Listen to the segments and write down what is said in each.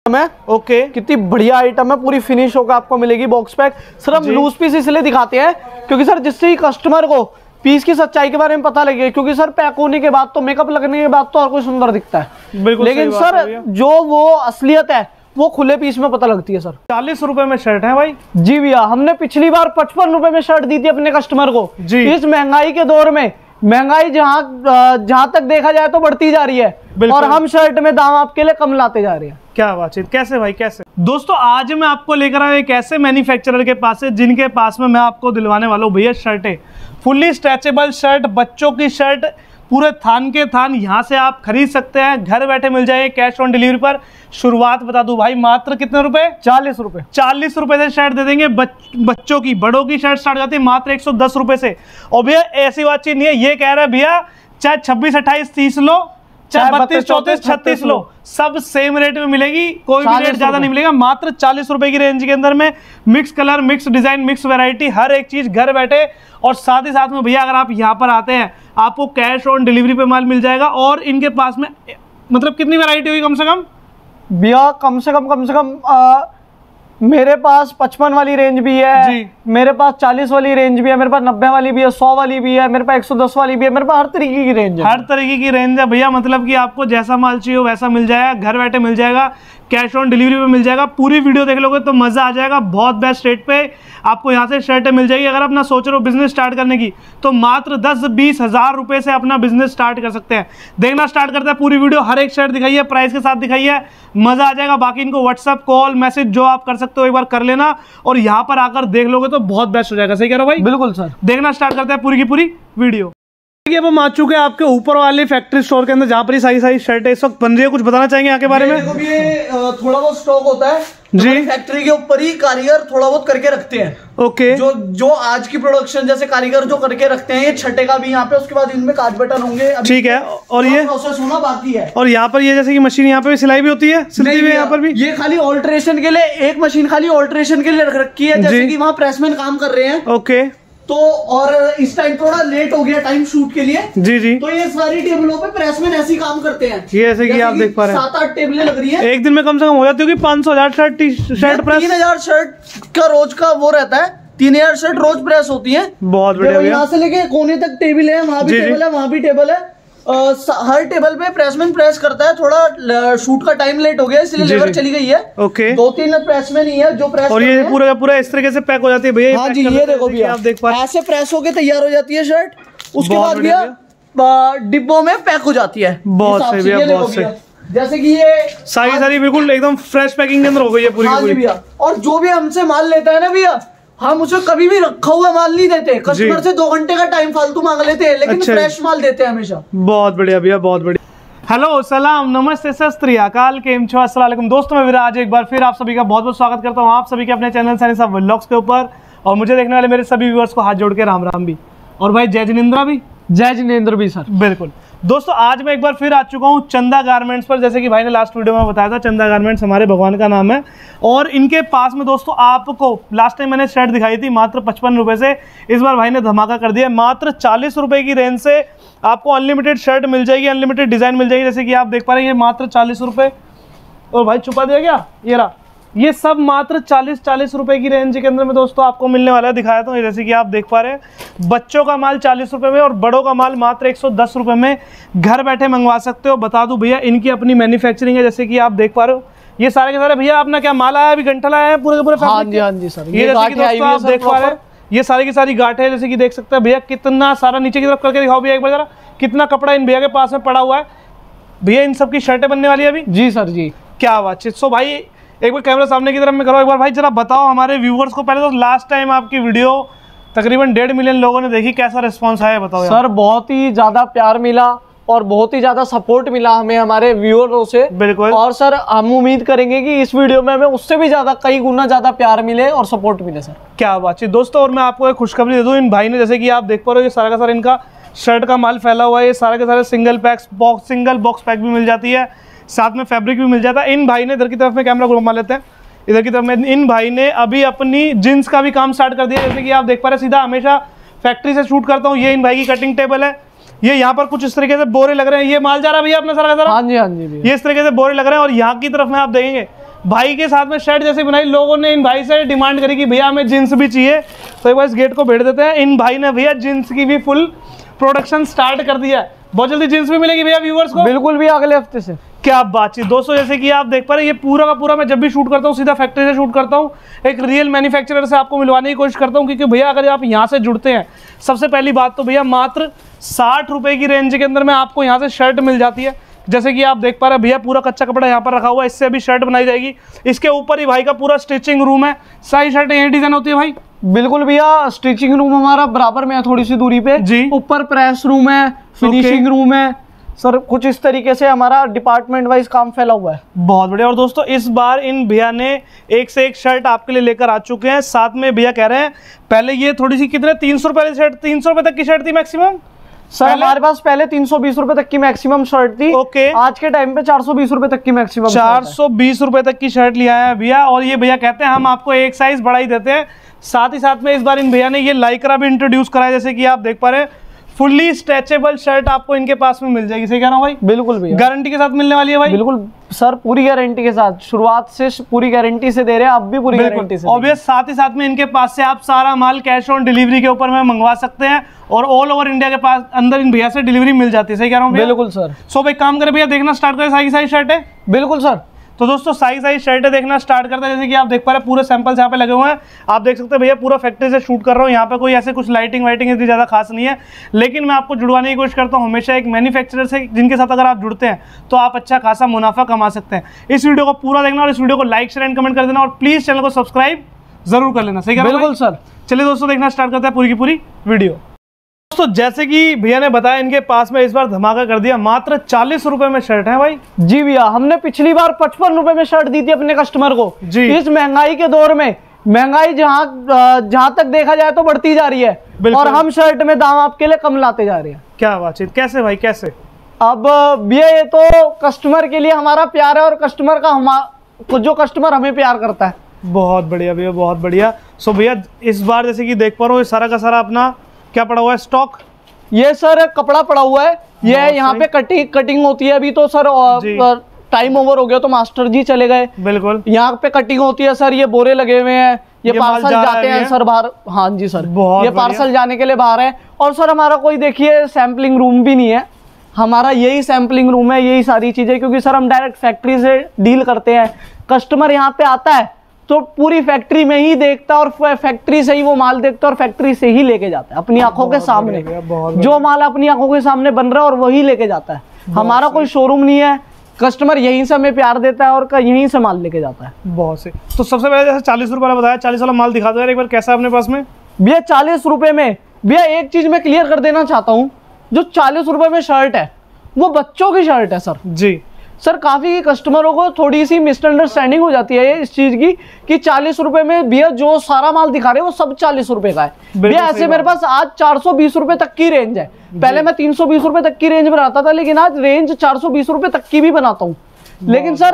है। ओके, कितनी बढ़िया आइटम है, पूरी फिनिश होकर आपको मिलेगी बॉक्स पैक। सर हम लूज पीस इसलिए दिखाते हैं क्योंकि सर जिससे कस्टमर को पीस की सच्चाई के बारे में पता लगे, क्योंकि सर पैक होने के बाद तो मेकअप लगने के बाद तो और कोई सुंदर दिखता है, लेकिन सर जो वो असलियत है वो खुले पीस में पता लगती है। सर 40 रुपए में शर्ट है भाई। जी भैया, हमने पिछली बार 55 रुपए में शर्ट दी थी अपने कस्टमर को जी। इस महंगाई के दौर में महंगाई जहां तक देखा जाए तो बढ़ती जा रही है और हम शर्ट में दाम आपके लिए कम लाते जा रहे हैं। क्या बातचीत, कैसे भाई कैसे? दोस्तों आज मैं आपको लेकर आया एक ऐसे मैन्युफैक्चरर के पास है जिनके पास में मैं आपको दिलवाने वाला हूँ भैया शर्टें, फुल्ली स्ट्रेचेबल शर्ट, बच्चों की शर्ट, पूरे थान के थान यहाँ से आप खरीद सकते हैं, घर बैठे मिल जाएगी कैश ऑन डिलीवरी पर। शुरुआत बता दूं भाई, मात्र कितने रुपए? 40 रुपए। 40 रुपए से शर्ट दे देंगे। बच्चों की, बड़ों की शर्ट स्टार्ट जाती है मात्र 110 रुपए से। और भैया ऐसी बातचीत नहीं है, ये कह रहा है भैया चाहे 26, 28, 30 लो, चाहे 32, 34, 36 लो, सब सेम रेट में मिलेगी, कोई भी रेट ज्यादा नहीं मिलेगा। मात्र 40 रुपए की रेंज के अंदर में mix colour, mix design, mix variety, हर एक चीज घर बैठे। और साथ ही साथ में भैया अगर आप यहाँ पर आते हैं आपको कैश ऑन डिलीवरी पे माल मिल जाएगा। और इनके पास में मतलब कितनी वैरायटी होगी कम से कम भैया? कम से कम मेरे पास 55 वाली रेंज भी है जी, मेरे पास 40 वाली रेंज भी है, मेरे पास 90 वाली भी है, 100 वाली भी है, मेरे पास 110 वाली भी है, मेरे पास हर तरीके की रेंज है। हर तरीके की रेंज है भैया, मतलब कि आपको जैसा माल चाहिए वैसा मिल जाएगा, घर बैठे मिल जाएगा, कैश ऑन डिलीवरी पे मिल जाएगा। पूरी वीडियो देख लोगे तो मजा आ जाएगा। बहुत बेस्ट रेट पे आपको यहाँ से शर्टें मिल जाएगी। अगर अपना सोच रहे हो बिजनेस स्टार्ट करने की तो मात्र 10-20 हज़ार रुपए से अपना बिजनेस स्टार्ट कर सकते हैं। देखना स्टार्ट करते हैं, पूरी वीडियो हर एक शर्ट दिखाई है, प्राइस के साथ दिखाई है, मजा आ जाएगा। बाकी इनको व्हाट्सअप कॉल मैसेज जो आप कर सकते हो एक बार कर लेना और यहाँ पर आकर देख लोगे तो बहुत बेस्ट हो जाएगा। सही कह रहा हूँ भाई? बिल्कुल सर। देखना स्टार्ट करते हैं पूरी की पूरी वीडियो। अब हम आ चुके हैं आपके ऊपर वाले फैक्ट्री स्टोर के अंदर जहाँ पर सारी शर्टें इस वक्त बन रही है। कुछ बताना चाहेंगे यहाँ के बारे में? देखो ये थोड़ा बहुत स्टॉक होता है जी, फैक्ट्री के ऊपर ही कारीगर थोड़ा बहुत करके रखते हैं। ओके, जो आज की प्रोडक्शन जैसे कारीगर जो करके रखते हैं, ये छठे का भी यहाँ पे, उसके बाद इनमें काज बटन होंगे। ठीक है, और ये प्रोसेस होना बाकी है। और यहाँ पर ये जैसे कि मशीन यहाँ पे सिलाई भी होती है, सिलती है यहाँ पर भी। ये खाली ऑल्ट्रेशन के लिए, एक मशीन खाली ऑल्ट्रेशन के लिए रख रखी है, जैसे कि वहाँ प्रेसमैन काम कर रहे हैं। ओके, तो और इस टाइम थोड़ा लेट हो गया टाइम शूट के लिए जी जी, तो ये सारी टेबलों पे प्रेसमैन ऐसे ही काम करते हैं। ये ऐसे कि आप देख पा रहे हैं 7-8 टेबलें लग रही है। एक दिन में कम से कम हो जाती होगी 500,000 शर्ट प्रेस। 3000 शर्ट का रोज का वो रहता है, 3000 शर्ट रोज प्रेस होती है। बहुत बढ़िया। यहाँ से लेके कोने तक टेबल है, वहाँ भी टेबल है, वहाँ भी टेबल है। हर टेबल पे प्रेसमैन प्रेस करता है। थोड़ा शूट का टाइम लेट हो गया इसलिए लेबर चली गई है। ओके, 2-3 प्रेसमैन ही है जो प्रेस, और ये पूरा इस तरीके से पैक हो जाती है भैया। हाँ जी, ये देखो भैया, आप देख पा रहे हैं ऐसे प्रेस होके तैयार हो जाती है शर्ट। उसके बाद भैया डिब्बों में पैक हो जाती है। बहुत सही भैया, बहुत सही। जैसे कि ये सारी बिल्कुल एकदम फ्रेश पैकिंग के अंदर हो गई है पूरी। हाँ जी भैया, और जो भी हमसे माल लेता है ना भैया, हम उसे कभी भी रखा हुआ माल नहीं देते। कस्टमर से 2 घंटे का टाइम फालतू मांग लेते हैं, लेकिन फ्रेश माल देते हैं हमेशा। बहुत बढ़िया भैया, बहुत बढ़िया। हेलो, सलाम, नमस्ते, सत श्री अकाल, केम छो, अस्सलाम वालेकुम। दोस्तों मैं विराज एक बार फिर आप सभी का बहुत बहुत स्वागत करता हूँ आप सभी के अपने चैनल सनी साहब व्लॉग्स के ऊपर। और मुझे देखने वाले मेरे सभी व्यूअर्स को हाथ जोड़ के राम राम भी, और भाई जय जिनेंद्रा भी। जय जिनेंद्र भी सर। बिल्कुल दोस्तों, आज मैं एक बार फिर आ चुका हूँ चंदा गारमेंट्स पर। जैसे कि भाई ने लास्ट वीडियो में बताया था, चंदा गारमेंट्स हमारे भगवान का नाम है। और इनके पास में दोस्तों आपको लास्ट टाइम मैंने शर्ट दिखाई थी मात्र 55 रुपये से, इस बार भाई ने धमाका कर दिया। मात्र 40 रुपये की रेंज से आपको अनलिमिटेड शर्ट मिल जाएगी, अनलिमिटेड डिज़ाइन मिल जाएगी। जैसे कि आप देख पा रहे हैं, ये मात्र 40 रुपये। और भाई छुपा दिया क्या, ये रहा, ये सब मात्र 40 रुपए की रेंज के अंदर में दोस्तों आपको मिलने वाला है। दिखाया तो जैसे कि आप देख पा रहे हैं, बच्चों का माल 40 रुपए में और बड़ों का माल मात्र 110 रुपए में घर बैठे मंगवा सकते हो। बता दूं भैया, इनकी अपनी मैन्युफैक्चरिंग है। जैसे कि आप देख पा रहे हो, ये सारे के सारे भैया अपना क्या माल आया, अभी घंटा लाया है पूरे के पूरे। हाँ जी, हाँ जी सर। ये जैसे कि दोस्तों आप देख पा रहे हैं, ये सारी की सारी गांठ है। जैसे कि देख सकते हैं भैया, कितना सारा नीचे की तरफ करके दिखाओ भैया एक बार जरा, कितना कपड़ा इन भैया के पास में पड़ा हुआ है। भैया इन सब की शर्टें बनने वाली है अभी। जी सर जी, क्या बात है। सो भाई एक बार कैमरा सामने की तरफ में करो एक बार भाई, जरा बताओ हमारे व्यूवर्स को। पहले तो लास्ट टाइम आपकी वीडियो तकरीबन 1.5 मिलियन लोगों ने देखी, कैसा रिस्पांस आया बताओ सर? बहुत ही ज़्यादा प्यार मिला और बहुत ही ज़्यादा सपोर्ट मिला हमें हमारे व्यूअरों से। बिल्कुल। और सर हम उम्मीद करेंगे कि इस वीडियो में हमें उससे भी ज़्यादा, कई गुना ज़्यादा प्यार मिले और सपोर्ट मिले सर। क्या बात है दोस्तों। और मैं आपको एक खुशखबरी दे दूँ, इन भाई ने जैसे कि आप देख पा रहे हो, ये सारा का सारा इनका शर्ट का माल फैला हुआ है। ये सारे के सारे सिंगल बॉक्स पैक भी मिल जाती है, साथ में फैब्रिक भी मिल जाता है। इन भाई ने इधर की तरफ में कैमरा घुमा लेते हैं, इधर की तरफ में इन भाई ने अभी अपनी जींस का भी काम स्टार्ट कर दिया। जैसे कि आप देख पा रहे हैं, सीधा हमेशा फैक्ट्री से शूट करता हूँ। ये इन भाई की कटिंग टेबल है। ये यहाँ पर कुछ इस तरीके से बोरे लग रहे हैं, ये माल जा रहा है भैया अपना सारा का सारा। हाँ जी, हाँ जी। ये इस तरीके से बोरे लग रहे हैं। और यहाँ की तरफ में आप देखेंगे भाई के साथ में शर्ट जैसे बनाई, लोगों ने इन भाई से डिमांड करी कि भैया हमें जींस भी चाहिए, तो एक बार इस गेट को भेज देते हैं। इन भाई ने भैया जींस की भी फुल प्रोडक्शन स्टार्ट कर दिया है। बहुत जल्दी जींस भी मिलेगी भैया व्यूअर्स को। बिल्कुल भी अगले हफ्ते से। क्या बातचीत दोस्तों, जैसे कि आप देख पा रहे हैं, ये पूरा का पूरा मैं जब भी शूट करता हूँ सीधा फैक्ट्री से शूट करता हूँ। एक रियल मैन्युफैक्चरर से आपको मिलवाने की कोशिश करता हूँ, क्योंकि भैया अगर आप यहाँ से जुड़ते हैं, सबसे पहली बात तो भैया मात्र 60 रुपए की रेंज के अंदर में आपको यहाँ से शर्ट मिल जाती है। जैसे कि आप देख पा रहे हैं भैया पूरा कच्चा कपड़ा यहाँ पर रखा हुआ है, इससे अभी शर्ट बनाई जाएगी। इसके ऊपर ही भाई का पूरा स्टिचिंग रूम है, सारी शर्ट यही डिजाइन होती है भाई। बिल्कुल भैया, स्टिचिंग रूम हमारा बराबर में है, थोड़ी सी दूरी पे जी। ऊपर प्रेस रूम है, फिनिशिंग रूम है सर। कुछ इस तरीके से हमारा डिपार्टमेंट वाइज काम फैला हुआ है। बहुत बढ़िया। और दोस्तों इस बार इन भैया ने एक से एक शर्ट आपके लिए लेकर आ चुके हैं। साथ में भैया कह रहे हैं, पहले ये थोड़ी सी कितने 300 रुपए वाली शर्ट, 300 रुपए तक की शर्ट थी मैक्सिमम सर। हमारे पास पहले 320 रुपए तक की मैक्सिमम शर्ट थी। ओके। आज के टाइम पे 420 रुपए तक की मैक्सिमम 420 रुपए तक की शर्ट लिया है भैया। और ये भैया कहते हैं हम आपको एक साइज बढ़ा ही देते हैं। साथ ही साथ में इस बार इन भैया ने ये लाइक्रा भी इंट्रोड्यूस कराया, जैसे कि आप देख पा रहे हैं फुल्ली स्ट्रेचेबल शर्ट आपको इनके पास में मिल जाएगी। सही कह रहा हूँ भाई? बिल्कुल भैया, गारंटी के साथ मिलने वाली है भाई। बिल्कुल सर, पूरी गारंटी के साथ, शुरुआत से पूरी गारंटी से दे रहे हैं, अब भी पूरी गारंटी से। और साथ ही साथ में इनके पास से आप सारा माल कैश ऑन डिलीवरी के ऊपर में मंगवा सकते हैं, और ऑल ओवर इंडिया के पास अंदर इन भैया से डिलीवरी मिल जाती है। सही कह रहा हूँ? बिल्कुल सर। सो भाई काम करें भैया, देखना स्टार्ट करें सारी सारी शर्ट है। बिल्कुल सर। तो दोस्तों साइज शर्टें देखना स्टार्ट करते हैं। जैसे कि आप देख पा रहे हैं पूरे सैंपल्स यहाँ पे लगे हुए हैं। आप देख सकते हैं भैया पूरा फैक्ट्री से शूट कर रहा हूँ। यहाँ पे कोई ऐसे कुछ लाइटिंग वाइटिंग इतनी ज़्यादा खास नहीं है, लेकिन मैं आपको जुड़वाने की कोशिश करता हूँ हमेशा एक मैन्युफैक्चरर से, जिनके साथ अगर आप जुड़ते हैं तो आप अच्छा खासा मुनाफा कमा सकते हैं। इस वीडियो को पूरा देखना और इस वीडियो को लाइक शेयर एंड कमेंट कर देना, और प्लीज़ चैनल को सब्सक्राइब जरूर कर लेना। सही कह रहा हूं? बिल्कुल सर। चलिए दोस्तों देखना स्टार्ट करते हैं पूरी की पूरी वीडियो। दोस्तों जैसे कि भैया ने बताया, इनके पास में इस बार धमाका कर दिया, मात्र 40 रुपए में शर्ट है भाई। जी भैया, हमने पिछली बार 55 रुपए में शर्ट दी थी अपने कस्टमर को जी। इस महंगाई के दौर में, महंगाई जहां तक देखा जाए तो बढ़ती जा रही है, और हम शर्ट में दाम आपके लिए कम लाते जा रहे हैं। क्या बातचीत, कैसे भाई कैसे? अब भैया ये तो कस्टमर के लिए हमारा प्यार है, और कस्टमर का जो कस्टमर हमें प्यार करता है। बहुत बढ़िया भैया, बहुत बढ़िया। सो भैया इस बार जैसे कि देख पा रहा हूँ सारा का सारा अपना क्या पड़ा हुआ है स्टॉक? ये सर कपड़ा पड़ा हुआ है, ये यहाँ पे कटिंग होती है। अभी तो सर टाइम ओवर हो गया तो मास्टर जी चले गए। बिल्कुल, यहाँ पे कटिंग होती है सर। ये बोरे लगे हुए हैं, ये पार्सल जाते हैं सर बाहर। हाँ जी सर, ये पार्सल जाने के लिए बाहर है। और सर हमारा कोई देखिए सैम्पलिंग रूम भी नहीं है, हमारा यही सैम्पलिंग रूम है, यही सारी चीजें, क्योंकि सर हम डायरेक्ट फैक्ट्री से डील करते हैं। कस्टमर यहाँ पे आता है तो पूरी फैक्ट्री में ही देखता है, और फैक्ट्री से ही वो माल देखता है, और फैक्ट्री से ही लेके जाता है अपनी आंखों के सामने। जो माल अपनी आंखों के सामने बन रहा है और वही लेके जाता है। हमारा कोई शोरूम नहीं है, कस्टमर यहीं से हमें प्यार देता है और यहीं से माल लेके जाता है। बहुत से। तो सबसे पहले जैसे 40 रुपए वाला बताया, 40 वाला माल दिखा दो यार एक बार, कैसा है अपने पास में? भैया 40 रुपए में, भैया एक चीज मैं क्लियर कर देना चाहता हूँ, जो 40 रुपए में शर्ट है वो बच्चों की शर्ट है सर। जी सर, काफ़ी कस्टमरों को थोड़ी सी मिसअंडरस्टैंडिंग हो जाती है इस चीज़ की कि 40 रुपए में भैया जो सारा माल दिखा रहे हैं वो सब 40 रुपए का है। भैया ऐसे मेरे पास आज 420 रुपए तक की रेंज है। पहले मैं 320 रुपए तक की रेंज बनाता था, लेकिन आज रेंज 420 रुपए तक की भी बनाता हूँ। लेकिन सर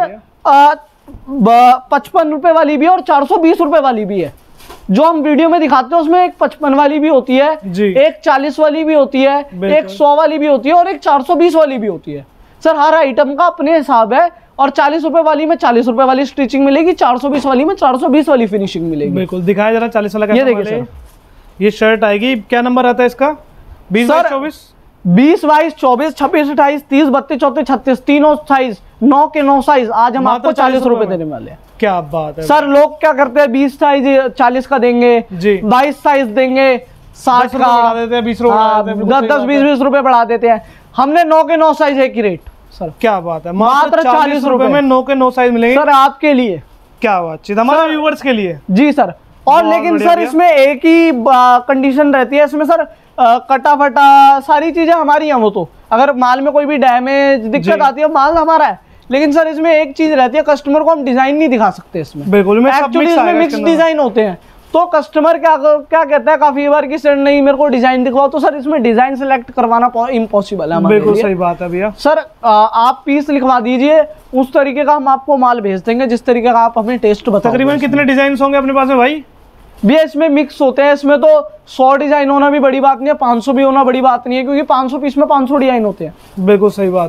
55 रुपए वाली भी है और 420 रुपए वाली भी है। जो हम वीडियो में दिखाते हैं उसमें एक 55 वाली भी होती है, एक 40 वाली भी होती है, एक 100 वाली भी होती है, और एक 420 वाली भी होती है। सर हर आइटम का अपने हिसाब है, और 40 रुपए वाली में 40 रुपए वाली स्टिचिंग मिलेगी, 420 वाली में 420 वाली फिनिशिंग मिलेगी। बिल्कुल, दिखाया जरा 40 वाला। ये देखिए सर, ये शर्ट आएगी, क्या नंबर आता है इसका? 20 बाई 24, 20 बाई 24, 26, 28, 30, 32, 34, 36, तीनों साइज, 9 के 9 साइज आज हम आपको 40 रुपए देने वाले हैं। क्या बात है सर। लोग क्या करते हैं, 20 साइज 40 का देंगे, 22 साइज देंगे 60 का, बढ़ा देते हैं 20 रुपए, 10-20 रुपए बढ़ा देते हैं। हमने 9 के 9 साइज एक ही रेट सर। क्या बात है, मात्र 40 रुपए में 9 के 9 साइज मिलेंगे सर आपके लिए। क्या बात, हमारे व्यूअर्स के लिए। जी सर। और लेकिन सर इसमें एक ही कंडीशन रहती है, इसमें सर कटा फटा सारी चीजें हमारी हैं। वो तो अगर माल में कोई भी डैमेज दिक्कत आती है, माल हमारा है। लेकिन सर इसमें एक चीज रहती है, कस्टमर को हम डिजाइन नहीं दिखा सकते इसमें। बिल्कुल, एक्चुअली इसमें मिक्स डिजाइन होते हैं, तो कस्टमर क्या कहता है काफी बार कि सर नहीं मेरे को डिजाइन दिखवाओ, तो सर इसमें डिजाइन सेलेक्ट करवाना इम्पॉसिबल है हमारे लिए। बिल्कुल सही बात है भैया। सर आप पीस लिखवा दीजिए, उस तरीके का हम आपको माल भेज देंगे जिस तरीके का आप हमें टेस्ट बताओ। तकरीबन कितने डिजाइन होंगे अपने पास में भाई? भैया इसमें मिक्स होते हैं, इसमें तो 100 डिजाइन होना भी बड़ी बात नहीं है, 500 भी होना बड़ी बात नहीं है, क्योंकि 500 पीस में 500 डिजाइन होते हैं। बिल्कुल सही बात है।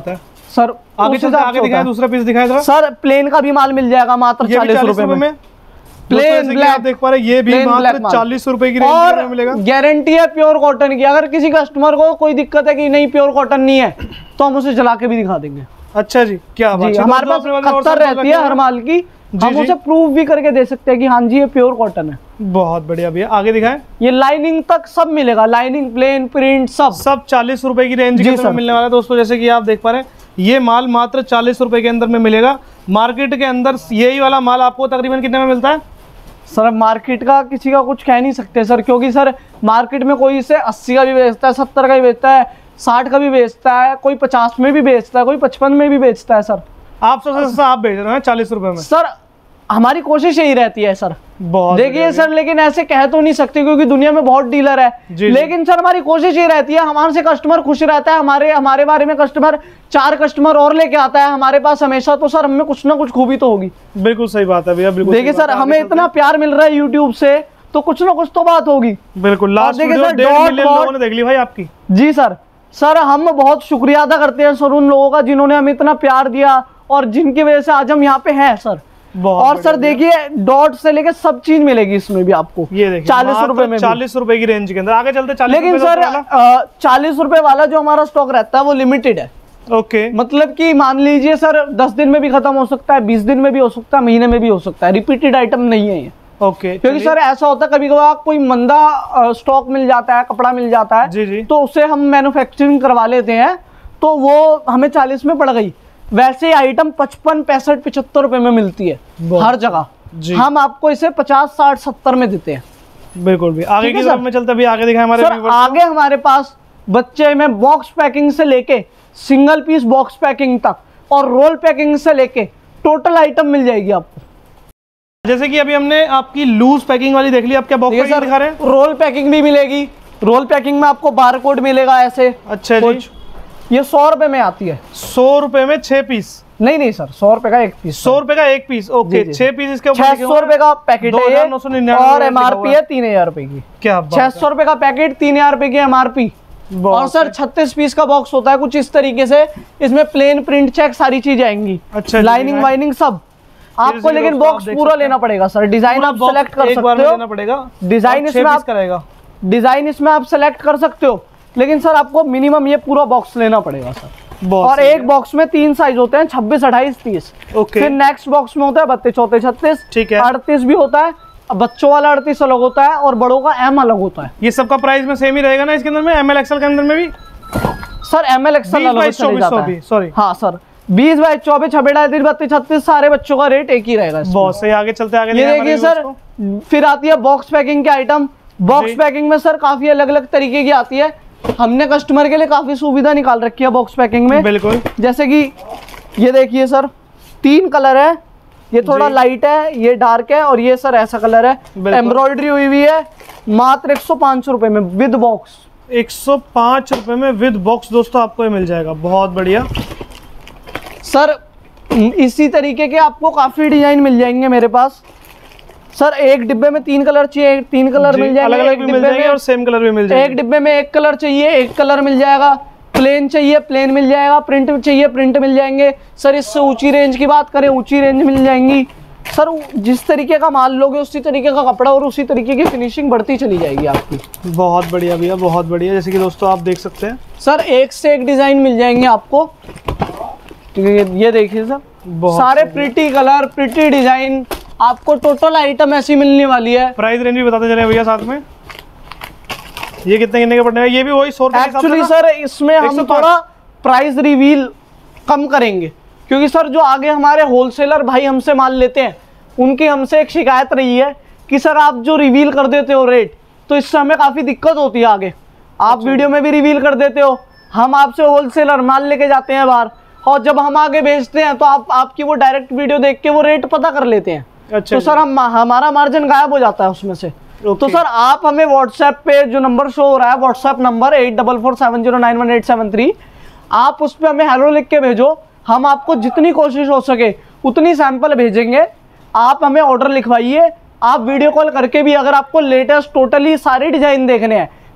सर आगे चलते आगे दिखाएं, दूसरा पीस दिखाएं जरा। सर प्लेन का भी माल मिल जाएगा मात्र 40 रुपए में। प्लेन ब्लैक आप देख पा रहे हैं, ये भी मात्र 40 रुपए की रेंज में मिलेगा। गारंटी है प्योर कॉटन की। अगर किसी कस्टमर को कोई दिक्कत है कि नहीं प्योर कॉटन नहीं है, तो हम उसे जला के भी दिखा देंगे। अच्छा जी, क्या बात है। हमारे पास खतर रहती है हर माल की, हम उसे प्रूफ भी करके दे सकते हैं कि हाँ जी ये प्योर कॉटन है। बहुत बढ़िया भैया, आगे दिखाएं। ये लाइनिंग तक सब मिलेगा, लाइनिंग प्लेन प्रिंट सब 40 रुपए की रेंज के अंदर मिलने वाला है दोस्तों। जैसे कि आप देख पा रहे हैं, ये माल मात्र 40 रुपए के अंदर में मिलेगा। मार्केट के अंदर यही वाला माल आपको तकरीबन कितने में मिलता है? सर मार्केट का किसी का कुछ कह नहीं सकते सर, क्योंकि सर मार्केट में कोई इसे 80 का भी बेचता है, 70 का भी बेचता है, 60 का भी बेचता है, कोई 50 में भी बेचता है, कोई 55 में भी बेचता है। सर आप सबसे सस्ता आप बेच रहे हैं 40 रुपए में। सर हमारी कोशिश यही रहती है सर। बहुत देखिए सर, लेकिन ऐसे कह तो नहीं सकते क्योंकि दुनिया में बहुत डीलर है, लेकिन सर हमारी कोशिश ये रहती है, हमारे से कस्टमर खुश रहता है, हमारे बारे में कस्टमर 4 कस्टमर और लेके आता है हमारे पास हमेशा, तो सर हमें कुछ ना कुछ खूबी तो होगी। बिल्कुल सही बात है भैया, बिल्कुल। देखिए सर, हमें इतना प्यार मिल रहा है यूट्यूब से, तो कुछ ना कुछ तो बात होगी। बिल्कुल। लास्ट वीडियो 1.5 मिलियन लोगों ने देख ली भाई आपकी। जी सर हम बहुत शुक्रिया अदा करते हैं सर उन लोगों का जिन्होंने हमें इतना प्यार दिया और जिनकी वजह से आज हम यहाँ पे हैं सर। और सर देखिए डॉट से लेके सब चीज मिलेगी इसमें भी आपको। ये देखिए 40 रुपए में, 40 रुपए की रेंज के अंदर। आगे चलते 40। लेकिन सर 40 रुपए वाला जो हमारा स्टॉक रहता है वो लिमिटेड है। ओके। मतलब कि मान लीजिए सर 10 दिन में भी खत्म हो सकता है, 20 दिन में भी हो सकता है, महीने में भी हो सकता है। रिपीटेड आइटम नहीं है ये। ओके। क्योंकि सर ऐसा होता है कभी कभार कोई मंदा स्टॉक मिल जाता है, कपड़ा मिल जाता है, जी। तो उसे हम मैन्युफैक्चरिंग करवा लेते हैं, तो वो हमें 40 में पड़ गई। वैसे आइटम 55, 65, 75 रुपए में मिलती है हर जगह। हम आपको इसे 50, 60, 70 में देते हैं। बिल्कुल भी। आगे की तरफ में चलते भी आगे दिखाएं हमारे सर। आगे हमारे पास बच्चे में बॉक्स पैकिंग से लेके सिंगल पीस बॉक्स पैकिंग तक और रोल पैकिंग से लेके टोटल आइटम मिल जाएगी आपको। जैसे कि अभी हमने आपकी लूज पैकिंग वाली देख ली, आप क्या बॉक्स पैकिंग दिखा रहे हैं? रोल पैकिंग भी मिलेगी। रोल पैकिंग में आपको बारकोड मिलेगा ऐसे। अच्छा जी। ये 100 रुपए में आती है। 100 रुपए में 6 पीस? नहीं सर, 100 रुपए का एक पीस। 100 रुपए का एक पीस। ओके। 6 पीस इसके ऊपर 600 रुपए का पैकेट है ये, और एमआरपी है 3000 रुपए की। क्या 600 रुपए का पैकेट, 3000 रुपए की एमआरपी। और सर 36 पीस का बॉक्स होता है कुछ इस तरीके से। इसमें प्लेन प्रिंट चेक सारी चीज आएंगी। अच्छा। लाइनिंग वाइनिंग सब आपको, लेकिन बॉक्स पूरा लेना पड़ेगा सर। डिजाइन आप सेलेक्ट कर सकते हो, डिजाइन इसमें आप सेलेक्ट कर सकते हो, लेकिन सर आपको मिनिमम ये पूरा बॉक्स लेना पड़ेगा सर। और एक बॉक्स में 3 साइज होते हैं, 26, 28, 30। फिर नेक्स्ट बॉक्स में होता है 32, 34, 36, ठीक है, 38 भी होता है। बच्चों वाला 38 अलग होता है और बड़ों का एम अलग होता है। ये सबका प्राइस में सेम ही रहेगा ना इसके अंदर में? एमएल एक्सएल के अंदर में भी सर एमएल एक्सएल अलग जाता है। सॉरी हाँ सर, 20, 22, 24, 26, 32, 36 सारे बच्चों का रेट एक ही रहेगा। बहुत सही। आगे चलते आगे ये देखिए सर, फिर आती है बॉक्स पैकिंग के आइटम। बॉक्स पैकिंग में सर काफी अलग अलग तरीके की आती है। हमने कस्टमर के लिए काफी सुविधा निकाल रखी है बॉक्स पैकिंग में। बिल्कुल। जैसे कि ये देखिए सर, 3 कलर है। ये थोड़ा लाइट है, ये डार्क है, और ये सर ऐसा कलर है। एम्ब्रॉयडरी हुई हुई है। मात्र 105 रुपए में विद बॉक्स। 105 रुपए में विद बॉक्स दोस्तों आपको ये मिल जाएगा। बहुत बढ़िया सर। इसी तरीके के आपको काफी डिजाइन मिल जाएंगे मेरे पास सर। एक डिब्बे में 3 कलर चाहिए, 3 कलर मिल जाएंगे। अलग अलग भी मिल जाएंगे और सेम कलर भी मिल जाएंगे। एक डिब्बे में 1 कलर चाहिए, 1 कलर मिल जाएगा। प्लेन चाहिए, प्लेन मिल जाएगा। प्रिंट चाहिए, प्रिंट मिल जाएंगे सर। इससे ऊंची रेंज की बात करें, ऊंची रेंज मिल जाएंगी सर। जिस तरीके का माल लोगे उसी तरीके का कपड़ा और उसी तरीके की फिनिशिंग बढ़ती चली जाएगी आपकी। बहुत बढ़िया भैया, बहुत बढ़िया। जैसे कि दोस्तों आप देख सकते हैं सर, एक से एक डिजाइन मिल जाएंगे आपको। ये देखिए सर, सारे प्रिटी कलर, प्रिटी डिजाइन, आपको टोटल आइटम ऐसी मिलने वाली है। प्राइस रेंज भी बताते चले भैया साथ में। ये कितने के पड़ने हैं? ये भी वही 100 रुपए। एक्चुअली सर इसमें हम थोड़ा प्राइस रिवील कम करेंगे, क्योंकि सर जो आगे हमारे होलसेलर भाई हमसे माल लेते हैं, उनकी हमसे एक शिकायत रही है कि सर आप जो रिवील कर देते हो रेट, तो इससे हमें काफ़ी दिक्कत होती है आगे। आप वीडियो में भी रिवील कर देते हो, हम आपसे होलसेलर माल लेके जाते हैं बाहर, और जब हम आगे बेचते हैं तो आपकी वो डायरेक्ट वीडियो देख के वो रेट पता कर लेते हैं। अच्छा। तो सर हमारा मार्जिन गायब हो जाता है उसमें से। तो सर आप हमें व्हाट्सएप पे जो नंबर शो हो रहा है, व्हाट्सएप नंबर 8447091873, आप उस पर हमें हेलो लिख के भेजो। हम आपको जितनी कोशिश हो सके उतनी सैंपल भेजेंगे। आप हमें ऑर्डर लिखवाइए। आप वीडियो कॉल करके भी, अगर आपको लेटेस्ट टोटली सारे डिजाइन देखने हैं,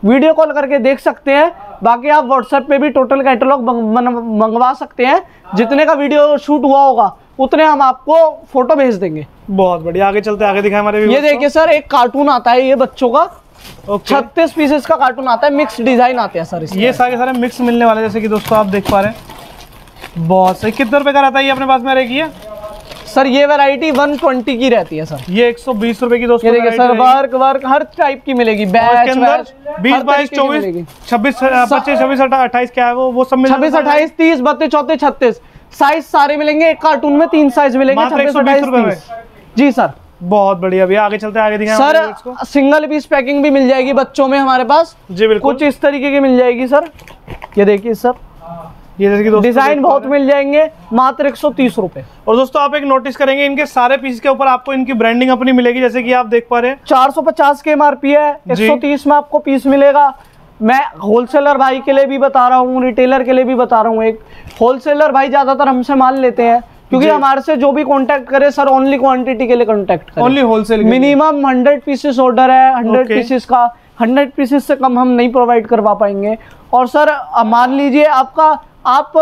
वीडियो कॉल करके देख सकते हैं। बाकी आप व्हाट्सएप पे भी टोटल कैटलॉग मंगवा सकते हैं। जितने का वीडियो शूट हुआ होगा उतने हम आपको फोटो भेज देंगे। बहुत बढ़िया, आगे चलते आगे दिखाएं हमारे ये देखिए सर, एक कार्टून आता है ये बच्चों का, ओके। 36 पीसेस का कार्टून आता है, मिक्स डिजाइन आते हैं सर इसमें। ये सारे मिक्स मिलने वाले, जैसे कि दोस्तों आप देख पा रहे हैं। बहुत सही। कितने रुपए का रहता है ये अपने पास में रहेगी ये? सर ये वैरायटी 120 की रहती है सर। ये 120 रुपए की दोस्तों। ये देखिए सर, वर्क हर टाइप की मिलेगी। बैच, के अंदर 20, 22, 24, 26, 25, 26, 28 क्या है वो सब मिल 26, 28, 30, 32, 34, 36 साइज सारे मिलेंगे। एक कार्टून में 3 साइज मिलेंगे। 26, 28, 30। जी सर, बहुत बढ़िया भैया, आगे चलते हैं आगे दिखाएं सर। सिंगल पीस पैकिंग भी मिल जाएगी बच्चों में हमारे पास। जी बिल्कुल, कुछ इस तरीके की मिल जाएगी सर। ये देखिए सर, ये जैसे कि डिजाइन बहुत मिल जाएंगे, मात्र 130 रुपए। और दोस्तों आप एक नोटिस करेंगे, इनके सारे पीस के ऊपर आपको इनकी ब्रांडिंग अपनी मिलेगी, जैसे कि आप देख पा रहे हैं। 450 के MRP है, 130 में आपको पीस मिलेगा। मैं होलसेलर भाई के लिए भी बता रहा हूँ, रिटेलर के लिए भी बता रहा हूँ। एक होलसेलर भाई ज्यादातर हमसे माल लेते हैं, क्योंकि हमारे से जो भी कांटेक्ट करे सर, ओनली क्वांटिटी के लिए कांटेक्ट करे। Only wholesale, minimum 100 pieces order है। 100 पीसेस का 100 पीसेस से कम हम नहीं प्रोवाइड करवा पाएंगे। और सर मान लीजिए आप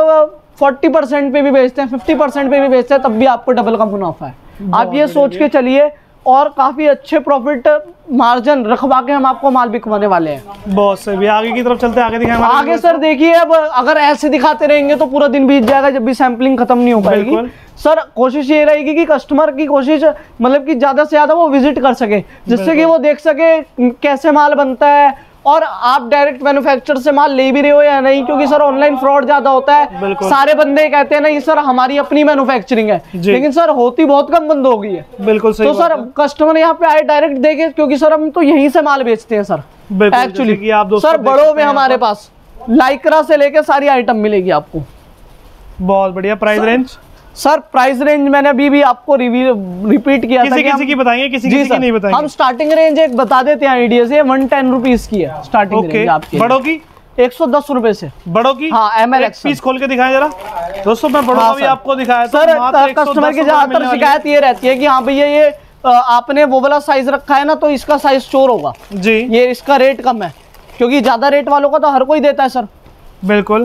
40% पे भी बेचते हैं, 50% पे भी बेचते हैं, तब भी आपको डबल का मुनाफा है। आप ये सोच के चलिए, और काफी अच्छे प्रॉफिट मार्जिन रखवा के हम आपको माल बिकवाने वाले हैं। बहुत सही। आगे की तरफ चलते हैं, आगे दिखाएं हमारे आगे सर देखिए, अब अगर ऐसे दिखाते रहेंगे तो पूरा दिन बीत जाएगा, जब भी सैंपलिंग खत्म नहीं हो पाएगी। सर कोशिश ये रहेगी कि कस्टमर की कोशिश मतलब कि ज्यादा से ज्यादा वो विजिट कर सके, जिससे कि वो देख सके कैसे माल बनता है, और आप डायरेक्ट मैन्युफैक्चरर से माल ले भी रहे हो या नहीं, क्योंकि सर ऑनलाइन फ्रॉड ज्यादा होता है। सारे बंदे कहते हैं नहीं सर हमारी अपनी मैन्युफैक्चरिंग है, लेकिन सर होती बहुत कम बंद हो गई है। बिल्कुल सही। तो सर कस्टमर यहाँ पे आए डायरेक्ट देखे, क्योंकि सर हम तो यहीं से माल बेचते हैं सर एक्चुअली। सर बड़ों में हमारे पास लाइक्रा से लेके सारी आइटम मिलेगी आपको। बहुत बढ़िया। Price range? Sir price range मैंने अभी आपको रिपीट किया था। किसी की बताएंगे, किसी की नहीं बताएंगे। हम स्टार्टिंग रेंज एक बता देते हैं आइडिया से, 110 रुपीज की है स्टार्टिंग रेंज आपकी। बड़ों की 110 रुपए से। बड़ों की? हाँ, MLX पीस खोल के दिखाएं जरा दोस्तों। मैं बड़ों का भी आपको दिखाया सर। कस्टमर की ज्यादातर शिकायत ये रहती है कि हाँ भैया ये आपने वो वाला साइज रखा है ना, तो इसका साइज चोर होगा जी, ये इसका रेट कम है, क्योंकि ज्यादा रेट वालों का तो हर कोई देता है सर। बिल्कुल।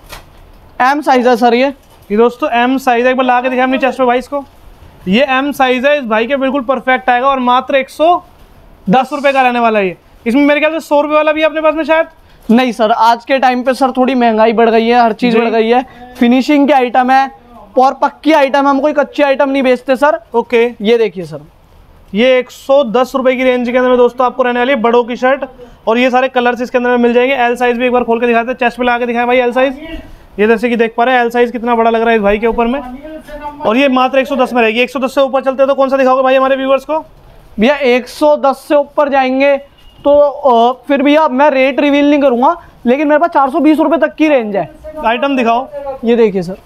M साइज है सर ये दोस्तों, M साइज है। एक बार ला के दिखाएं अपनी चेस्ट पे भाई इसको। ये M साइज है, इस भाई के बिल्कुल परफेक्ट आएगा, और मात्र 110 रुपए का रहने वाला है। इसमें मेरे ख्याल से 100 रुपए वाला भी है अपने पास में शायद नहीं सर। आज के टाइम पे सर थोड़ी महंगाई बढ़ गई है, हर चीज बढ़ गई है। फिनिशिंग की आइटम है और पक्की आइटम, हम कोई कच्ची आइटम नहीं बेचते सर। ओके। ये देखिए सर, ये 110 रुपए की रेंज के अंदर में दोस्तों आपको रहने वाली है बड़ों की शर्ट, और ये सारे कलर्स इसके अंदर में मिल जाएंगे। L साइज भी एक बार खोल के दिखाते हैं, चेस्ट पे ला के दिखाएं भाई L साइज। ये जैसे कि देख पा रहे हैं L साइज कितना बड़ा लग रहा है इस भाई के ऊपर में, और ये मात्र 110 में रहेगी। 110 से ऊपर चलते हैं तो कौन सा दिखाओगे भाई हमारे व्यूअर्स को? भैया 110 से ऊपर जाएंगे तो फिर भैया मैं रेट रिवील नहीं करूंगा, लेकिन मेरे पास 420 रुपए तक की रेंज है। आइटम दिखाओ। ये देखिए सर,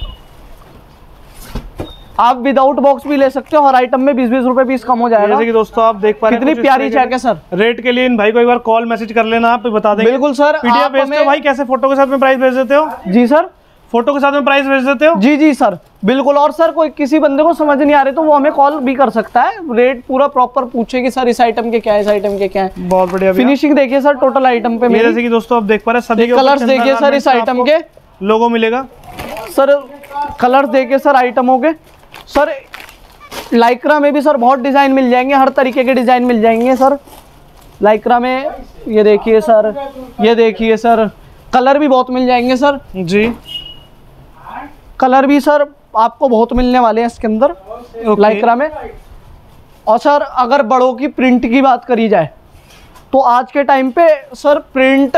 आप विदाउट बॉक्स भी ले सकते हो, हर आइटम में 20-20 रुपए पीस कम हो जाएगा। जैसे कि दोस्तों आप देख पा रहे हैं कितनी प्यारी चेक है सर। रेट के लिए इन भाई को एक बार कॉल मैसेज कर लेना, आप बता देंगे। बिल्कुल सर। पीडीएफ भेजते हो भाई? कैसे फोटो के साथ में प्राइस भेज देते हो? जी सर, फोटो के साथ में प्राइस भेज देते हो? जी सर बिल्कुल। और सर कोई किसी बंदे को समझ नहीं आ रही तो वो हमें कॉल भी कर सकता है, रेट पूरा प्रॉपर पूछे कि सर इस आइटम के क्या है, इस आइटम के क्या है। बहुत बढ़िया। फिनिशिंग देखिए सर टोटल आइटम पे। जैसे कि दोस्तों आप देख पा रहे हैं सभी कलर्स देखिए सर, इस आइटम के लोगो मिलेगा सर। कलर्स देखिए सर आइटमों के। सर लाइक्रा में भी सर बहुत डिजाइन मिल जाएंगे, हर तरीके के डिजाइन मिल जाएंगे सर लाइक्रा में। ये देखिए सर, ये देखिए सर, कलर भी बहुत मिल जाएंगे सर जी। कलर भी सर आपको बहुत मिलने वाले हैं इसके अंदर लाइक्रा में। और सर अगर बड़ों की प्रिंट की बात करी जाए तो आज के टाइम पे सर प्रिंट,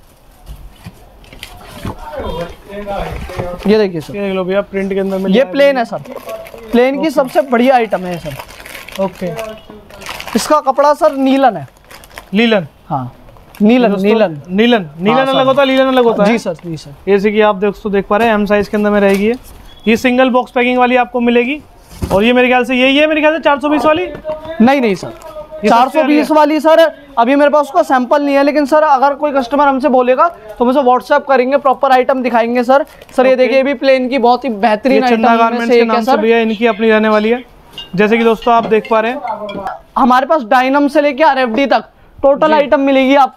ये देखिए सर, ये लो भैया प्रिंट के अंदर में। ये प्लेन है सर, प्लेन की सबसे बढ़िया आइटम है सर। ओके। इसका कपड़ा सर नीलन है। लीलन? हाँ नीलन नीलन नीलन। नीलन अलग होता है, लीलन अलग होता है। जी सर, जी सर। जैसे कि आप दोस्तों देख पा रहे हैं M साइज के अंदर में रहेगी ये सिंगल बॉक्स पैकिंग वाली आपको मिलेगी, और ये मेरे ख्याल से यही है, मेरे ख्याल से 420 वाली। नहीं सर, 420 वाली सर अभी मेरे पास उसका सैंपल नहीं है, लेकिन सर अगर कोई कस्टमर हमसे बोलेगा तो हम उसे व्हाट्सएप करेंगे, प्रॉपर आइटम दिखाएंगे सर। सर ये देखिए, ये भी प्लेन की बहुत ही बेहतरीन आइटम है सर, भैया इनकी अपनी रहने वाली है। जैसे कि दोस्तों आप देख पा रहे हैं हमारे पास डायनम से लेके RFD तक टोटल आइटम मिलेगी आपको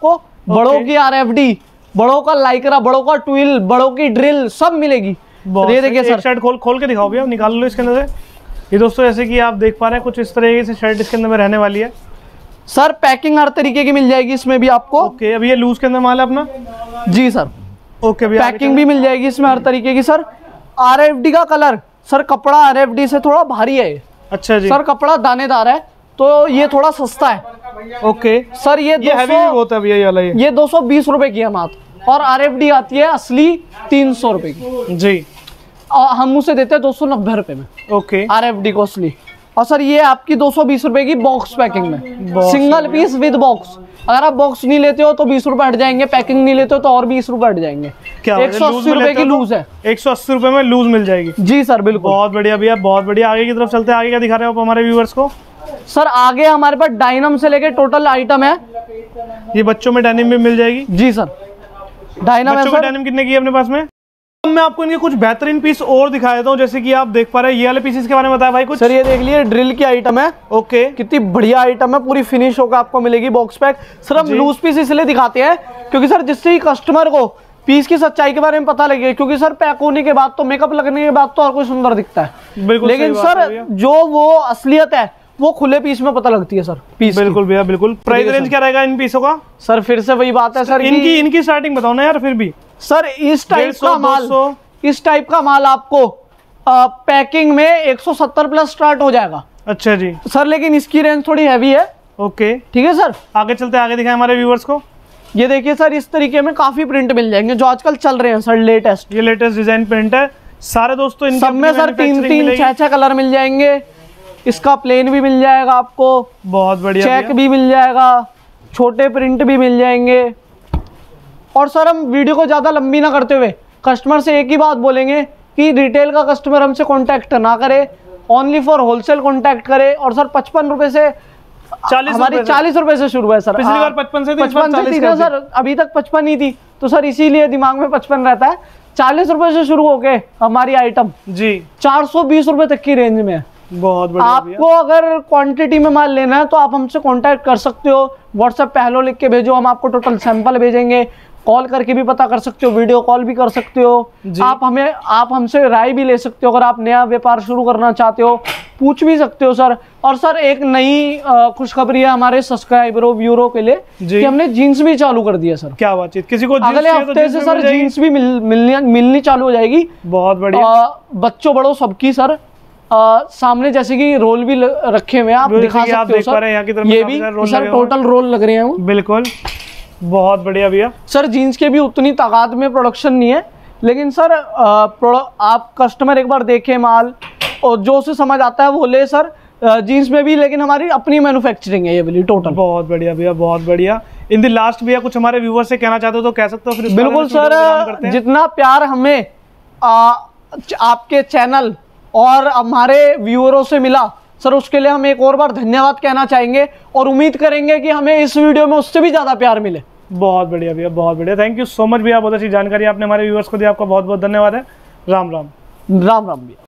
बड़ों की RFD, बड़ों का लाइक्रा, बड़ों का ट्विल, बड़ों की ड्रिल सब मिलेगी। ये देखिए सर, शर्ट खोल के दिखाओ भैया, निकाल लो इसके अंदर से। ये दोस्तों जैसे कि आप देख पा रहे हैं कुछ इस तरीके से शर्ट इसके अंदर में रहने वाली है। सर पैकिंग हर तरीके की मिल जाएगी इसमें भी आपको। ओके, अभी ये लूज के अंदर माल है अपना। जी सर, ओके भैया, पैकिंग भी मिल जाएगी इसमें हर तरीके की। सर RFD का कलर, सर कपड़ा RFD से थोड़ा भारी है। अच्छा जी सर कपड़ा दानेदार है तो ये थोड़ा सस्ता है। ओके सर ये हैवी भी बहुत है भैया ये वाला। ये 220 रुपए की है मात्र, और RFD आती है असली 300 रुपए की जी, और हम उसे देते हैं 290 रुपए में। ओके RFD को असली। और सर ये आपकी 220 रुपए की बॉक्स पैकिंग में, सिंगल पीस विद बॉक्स। अगर आप बॉक्स नहीं लेते हो तो 20 रुपए हट जाएंगे, पैकिंग नहीं लेते हो तो और 20 रुपए हट जाएंगे। क्या 180 रुपए की लूज है। 180 रुपए में लूज मिल जाएगी। जी सर बिल्कुल, बहुत बढ़िया भैया, बहुत बढ़िया। आगे की तरफ चलते हैं, आगे क्या दिखा रहे हो आप हमारे व्यूअर्स को? सर आगे हमारे पास डायनम से लेके टोटल आइटम है। ये बच्चों में डेनिम भी मिल जाएगी। जी सर, डायनम है बच्चों की सर। डेनिम कितने की है अपने पास में? अब मैं आपको इनके कुछ बेहतरीन पीस और दिखा देता हूँ। जैसे कि आप देख पा रहे हैं ये वाले पीसेस के बारे में बताया भाई कुछ। सर ये देख लिए, ड्रिल की आइटम है। ओके, कितनी बढ़िया आइटम है, पूरी फिनिश होकर आपको मिलेगी बॉक्स पैक। सर हम लूज पीस इसलिए दिखाते हैं क्योंकि सर जिससे ही कस्टमर को पीस की सच्चाई के बारे में पता लगे, क्योंकि सर पैक होने के बाद तो, मेकअप लगने के बाद तो और कोई सुंदर दिखता है। बिल्कुल, लेकिन सर जो वो असलियत है वो खुले पीस में पता लगती है सर। पीस बिल्कुल भैया बिल्कुल। प्राइस रेंज क्या रहेगा इन पीसों का? सर फिर से वही बात है सर, इनकी स्टार्टिंग बताओ ना यार। फिर भी सर इस टाइप का माल आपको पैकिंग में 170 प्लस स्टार्ट हो जाएगा। अच्छा जी सर, लेकिन इसकी रेंज थोड़ी हैवी है। ओके, ठीक है सर, आगे चलते हैं, आगे दिखाएं हमारे व्यूअर्स को। ये देखिए सर, इस तरीके में काफी प्रिंट मिल जाएंगे जो आजकल चल रहे हैं सर, लेटेस्ट। ये लेटेस्ट डिजाइन प्रिंट है सारे दोस्तों। इनकी सब में सर 3-3 6-6 कलर मिल जाएंगे। इसका प्लेन भी मिल जाएगा आपको, बहुत बढ़िया, चेक भी मिल जाएगा, छोटे प्रिंट भी मिल जाएंगे। और सर हम वीडियो को ज्यादा लंबी ना करते हुए कस्टमर से एक ही बात बोलेंगे कि रिटेल का कस्टमर हमसे कांटेक्ट ना करे, ओनली फॉर होलसेल कांटेक्ट करे। और सर 55 रुपए से 40 रुपए से शुरू है सर। पिछली बार 55 से 55 थी ना सर, अभी तक 55 ही थी, तो सर इसीलिए दिमाग में 55 रहता है। 40 रुपए से शुरू होके हमारी आइटम जी 420 रुपए तक की रेंज में है। बहुत बढ़िया। आपको अगर क्वांटिटी में माल लेना है तो आप हमसे कांटेक्ट कर सकते हो। व्हाट्सएप पे हेलो लिख के भेजो, हम आपको टोटल सैंपल भेजेंगे। कॉल करके भी पता कर सकते हो, वीडियो कॉल भी कर सकते हो। आप हमसे राय भी ले सकते हो। अगर आप नया व्यापार शुरू करना चाहते हो पूछ भी सकते हो सर। और सर एक नई खुशखबरी है हमारे सब्सक्राइबरों व्यूअरों के लिए कि हमने जीन्स भी चालू कर दिया सर। क्या बात है, किसी को अगले हफ्ते से सर जीन्स भी मिलनी चालू हो जाएगी। बहुत बढ़िया। बच्चों बड़ों सबकी सर सामने जैसे कि रोल भी रखे हुए हैं, आप दिखा सकते हो सर। ये भी सर टोटल रोल लग रहे हैं। बिल्कुल, बहुत बढ़िया भैया। सर जीन्स के भी उतनी तादाद में प्रोडक्शन नहीं है, लेकिन सर आप कस्टमर एक बार देखे माल और जो उसे समझ आता है वो ले सर। जीन्स में भी लेकिन हमारी अपनी मैन्युफैक्चरिंग है ये वाली टोटल। बहुत बढ़िया भैया, बहुत बढ़िया। इन द लास्ट भैया कुछ हमारे व्यूअर से कहना चाहते हो तो कह सकते हो? फिर बिल्कुल सर, जितना प्यार हमें आपके चैनल और हमारे व्यूअरों से मिला सर, उसके लिए हम एक और बार धन्यवाद कहना चाहेंगे और उम्मीद करेंगे कि हमें इस वीडियो में उससे भी ज्यादा प्यार मिले। बहुत बढ़िया भैया, बहुत बढ़िया। थैंक यू सो मच भैया, बहुत अच्छी जानकारी आपने हमारे व्यूअर्स को दी। आपका बहुत बहुत धन्यवाद है। राम राम। राम राम भैया।